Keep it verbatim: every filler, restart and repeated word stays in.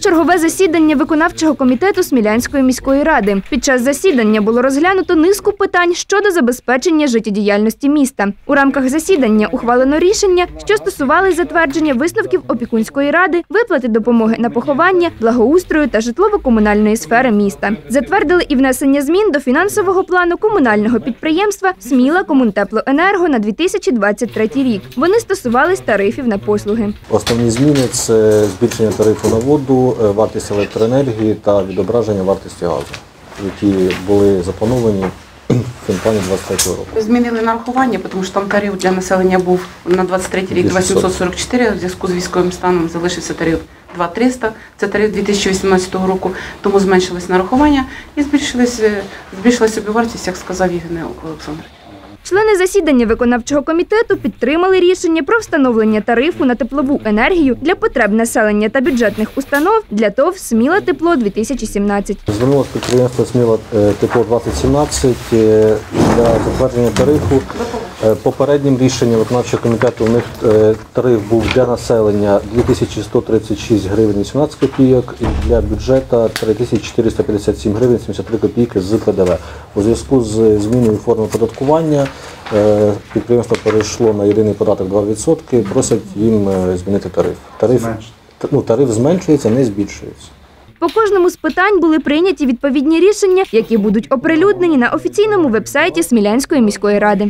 чергове засідання виконавчого комітету Смілянської міської ради. Під час засідання було розглянуто низку питань щодо забезпечення життєдіяльності міста. У рамках засідання ухвалено рішення, що стосувались затвердження висновків опікунської ради, виплати допомоги на поховання, благоустрою та житлово-комунальної сфери міста. Затвердили і внесення змін до фінансового плану комунального підприємства «Сміла Комунтеплоенерго» на дві тисячі двадцять третій рік. Вони стосувались тарифів на послуги. Основні зміни – це збільшення тарифу на воду, вартість електроенергії та відображення вартості газу, які були заплановані в фінплані двадцять третього року. Змінили нарахування, тому що там тариф для населення був на двадцять третій рік два тисячі сімсот сорок чотири, в зв'язку з військовим станом залишився тариф два тисячі триста, це тариф дві тисячі вісімнадцятого року, тому зменшилось нарахування і збільшилася собівартість, як сказав Євген Олександр. Члени засідання виконавчого комітету підтримали рішення про встановлення тарифу на теплову енергію для потреб населення та бюджетних установ для ТОВ «Сміла Тепло дві тисячі сімнадцять». Звернулося підприємство «Сміла Тепло двадцять сімнадцять» для затвердження тарифу. Попереднім рішенням виконавчого комітету у них тариф був для населення дві тисячі сто тридцять шість гривень вісімнадцять копійок і для бюджету три тисячі чотириста п'ятдесят сім гривень сімдесят три копійки з П Д В. У зв'язку з зміною форми оподаткування підприємство перейшло на єдиний податок два відсотки, просять їм змінити тариф. Тариф, ну, тариф зменшується, не збільшується. По кожному з питань були прийняті відповідні рішення, які будуть оприлюднені на офіційному веб-сайті Смілянської міської ради.